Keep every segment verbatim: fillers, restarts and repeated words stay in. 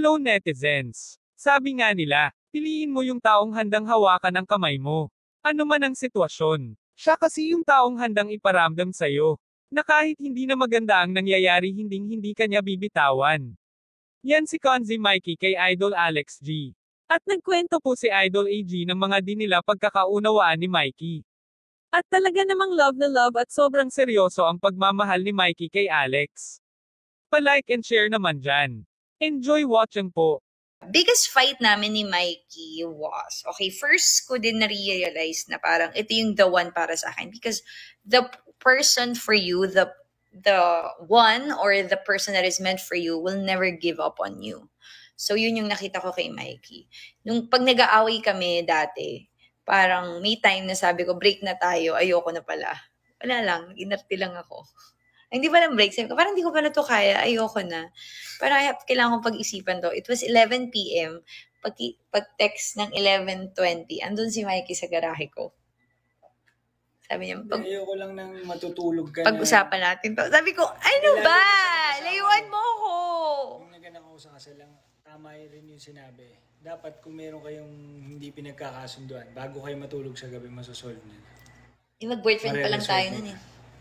Hello netizens! Sabi nga nila, piliin mo yung taong handang hawakan ang kamay mo. Ano man ang sitwasyon. Siya kasi yung taong handang iparamdam sa'yo, na kahit hindi na maganda ang nangyayari hinding hindi kanya bibitawan. Yan si Konzi Mikey kay Idol Alex G. At nagkwento po si Idol A G ng mga di nila pagkakaunawaan ni Mikey. At talaga namang love na love at sobrang seryoso ang pagmamahal ni Mikey kay Alex. Pa-like and share naman dyan. Enjoy watching po. Biggest fight namin ni Mikey was, okay, first ko din na-realize na parang ito yung the one para sa akin because the person for you, the the one or the person that is meant for you will never give up on you. So yun yung nakita ko kay Mikey. Nung pag nag-aaway kami dati, parang may time na sabi ko, break na tayo, ayoko na pala. Wala lang, inarte lang ako. Ay, hindi pa lang break. Sabi ko, parang hindi ko pala to kaya. Ayoko na. Parang I have, kailangan kong pag-isipan to. It was eleven p m Pag, pag-text ng eleven twenty, andun si Mikey sa garahe ko. Sabi niya, pag, ayoko lang nang matutulog ka pag-usapan na. natin to. Sabi ko, ano ba? Layuan mo ko. Yung naganak ako sa kasal lang, tama rin yung sinabi. Dapat kung meron kayong hindi pinagkakasunduan, bago kayo matulog sa gabi, masosolve na. Yung mag-boyfriend pa lang tayo nun eh.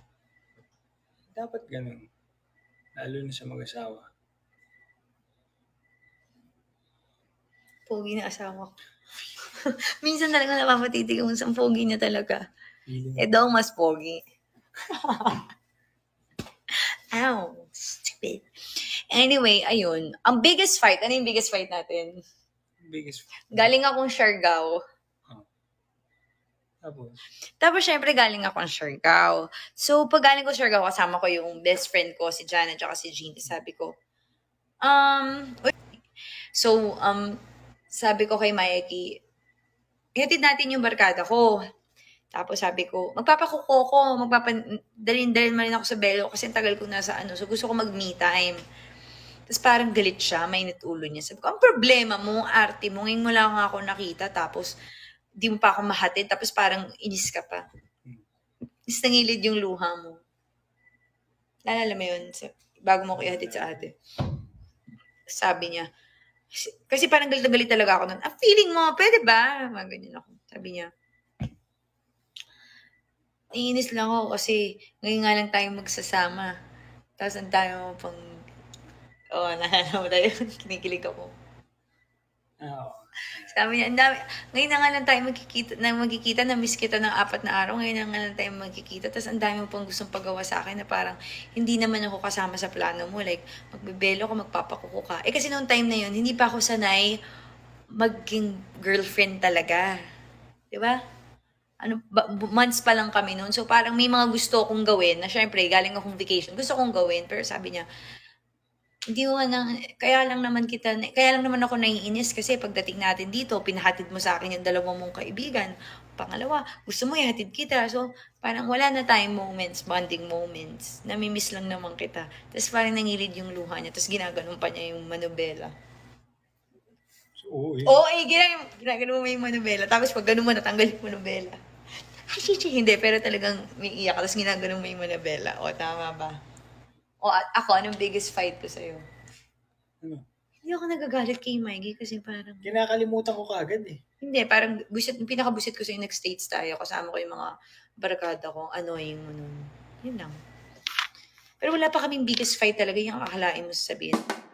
Dapat ganun. Lalo na sa mag-asawa. Pogi na asawa ko. Minsan talaga napapatitig kung saan pogi niya talaga. Feeling. Eh daw mas pogi. Ow, stupid. Anyway, ayun. Ang biggest fight, ano yung biggest fight natin? Biggest fight. Galing akong Siargao. Tapos? Tapos, syempre, galing akong Siargao. So, pag galing ko Siargao, kasama ko yung best friend ko, si Jana, at si Jean. Sabi ko, um, so, um, sabi ko kay Mikey, ihatid natin yung barkada ko. Tapos sabi ko, magpapakuko ko, magpapadalin-dalin man rin ako sa belo kasi ang tagal ko nasa ano, so gusto ko mag-me time. Tapos parang galit siya, mainit ulo niya. Sabi ko, ang problema mo, arte mo, ngayon mo lang ako nakita, tapos di mo pa ako mahatid, tapos parang inis ka pa. Is nangilid yung luha mo. Lalala mo yun, bago mo ko ihatid sa ate. Sabi niya, kasi parang galit na galit talaga ako nun. Ah, feeling mo, pwede ba? Mga ganyan ako. Sabi niya, iinis lang ako kasi ngayon nga lang tayo magsasama. Tapos ang tayo mo pang, oh, naalala mo tayo, kinikilig ako. Oo. Sabi niya, ang dami, ngayon na nga lang tayo magkikita, na magkikita, na-miss kita ng apat na araw, ngayon na nga lang tayo magkikita, tapos ang dami mo pang gustong pagawa sa akin na parang hindi naman ako kasama sa plano mo, like, magbibelo ka, magpapakuko ka. Eh kasi noong time na yun, hindi pa ako sanay maging girlfriend talaga. Diba? Ano, ba, months pa lang kami noon, so parang may mga gusto akong gawin, na syempre, galing akong vacation, gusto kong gawin, pero sabi niya, hindi ko na, kaya lang naman kita, kaya lang naman ako naiinis kasi pagdating natin dito, pinahatid mo sa akin yung dalawang mong kaibigan. Pangalawa, gusto mo ihatid kita. So, parang wala na tayong moments, bonding moments. Namimiss lang naman kita. Tapos parang nangilid yung luha niya. Tapos ginaganon pa niya yung manubela. Oo eh. Oo eh, ginag ginaganon mo yung manubela. Tapos pag ganun mo, natanggal yung manubela. Hindi, pero talagang may iyak. Tapos ginaganon mo yung manubela. O, tama ba? O ako, anong biggest fight ko sa'yo? Ano? Hindi ako nagagalit kay Mikey kasi parang... Kinakalimutan ko kagad eh. Hindi, parang busit, pinakabusit ko sa'yo, nag-states tayo. Kasama ko yung mga barkada ko. Annoying mo nun. Yun lang. Pero wala pa kaming biggest fight talaga yung akalain mo sasabihin.